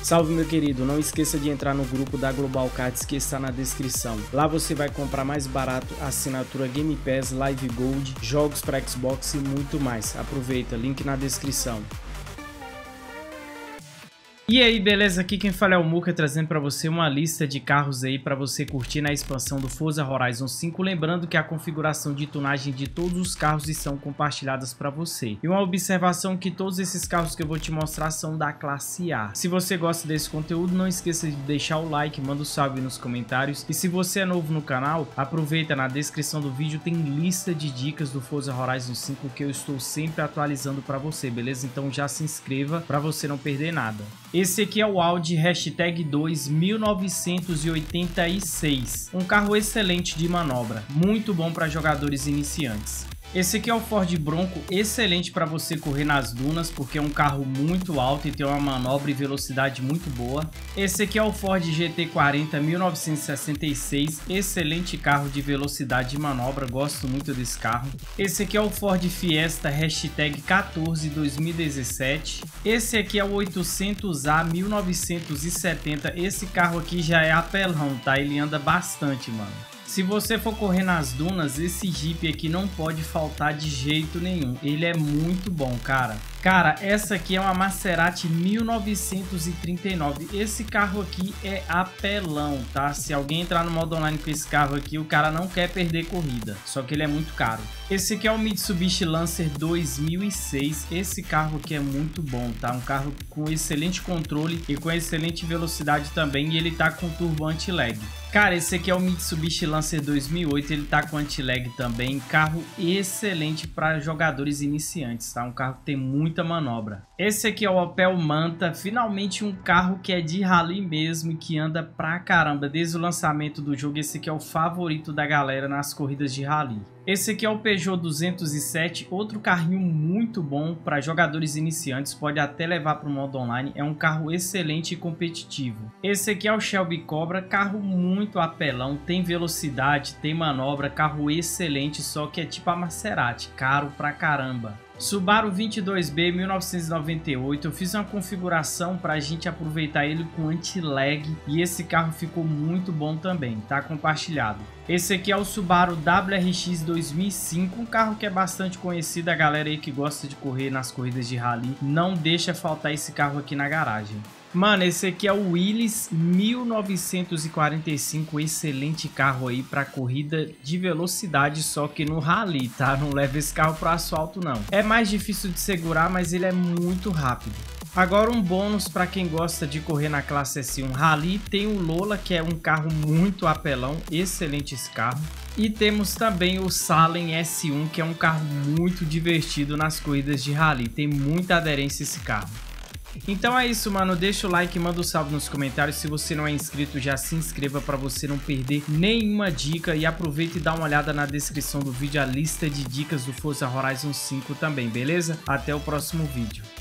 Salve, meu querido, não esqueça de entrar no grupo da Global Cards que está na descrição. Lá você vai comprar mais barato a assinatura Game Pass, Live Gold, jogos para Xbox e muito mais. Aproveita, link na descrição. E aí, beleza? Aqui quem fala é o Muka, trazendo para você uma lista de carros aí para você curtir na expansão do Forza Horizon 5. Lembrando que a configuração de tunagem de todos os carros são compartilhadas para você. E uma observação que todos esses carros que eu vou te mostrar são da classe A. Se você gosta desse conteúdo, não esqueça de deixar o like, manda um salve nos comentários. E se você é novo no canal, aproveita, na descrição do vídeo tem lista de dicas do Forza Horizon 5 que eu estou sempre atualizando para você, beleza? Então já se inscreva para você não perder nada. Esse aqui é o Audi #2 1986, um carro excelente de manobra, muito bom para jogadores iniciantes. Esse aqui é o Ford Bronco, excelente para você correr nas dunas, porque é um carro muito alto e tem uma manobra e velocidade muito boa. Esse aqui é o Ford GT40 1966, excelente carro de velocidade e manobra, gosto muito desse carro. Esse aqui é o Ford Fiesta #14 2017. Esse aqui é o 800A 1970, esse carro aqui já é apelão, tá? Ele anda bastante, mano. Se você for correr nas dunas, esse Jeep aqui não pode faltar de jeito nenhum. Ele é muito bom, cara. Cara, essa aqui é uma Maserati 1939. Esse carro aqui é apelão, tá? Se alguém entrar no modo online com esse carro aqui, o cara não quer perder corrida. Só que ele é muito caro. Esse aqui é o Mitsubishi Lancer 2006. Esse carro aqui é muito bom, tá? Um carro com excelente controle e com excelente velocidade também. E ele tá com turbo anti-lag. Cara, esse aqui é o Mitsubishi Lancer 2008, ele tá com anti-lag também, carro excelente para jogadores iniciantes, tá? Um carro que tem muita manobra. Esse aqui é o Opel Manta, finalmente um carro que é de rally mesmo e que anda pra caramba. Desde o lançamento do jogo, esse aqui é o favorito da galera nas corridas de rally. Esse aqui é o Peugeot 207, outro carrinho muito bom para jogadores iniciantes, pode até levar para o modo online, é um carro excelente e competitivo. Esse aqui é o Shelby Cobra, carro muito apelão, tem velocidade, tem manobra, carro excelente, só que é tipo a Maserati, caro pra caramba. Subaru 22B 1998, eu fiz uma configuração para a gente aproveitar ele com anti-lag e esse carro ficou muito bom também, tá compartilhado. Esse aqui é o Subaru WRX 2005, um carro que é bastante conhecido, a galera aí que gosta de correr nas corridas de rally, não deixa faltar esse carro aqui na garagem. Mano, esse aqui é o Willys 1945, excelente carro aí para corrida de velocidade, só que no rally, tá? Não leva esse carro pro asfalto não. É mais difícil de segurar, mas ele é muito rápido. Agora um bônus para quem gosta de correr na classe S1 Rally, tem o Lola, que é um carro muito apelão, excelente esse carro. E temos também o Salem S1, que é um carro muito divertido nas corridas de rally, tem muita aderência esse carro. Então é isso, mano, deixa o like, manda um salve nos comentários, se você não é inscrito já se inscreva para você não perder nenhuma dica e aproveita e dá uma olhada na descrição do vídeo a lista de dicas do Forza Horizon 5 também, beleza? Até o próximo vídeo.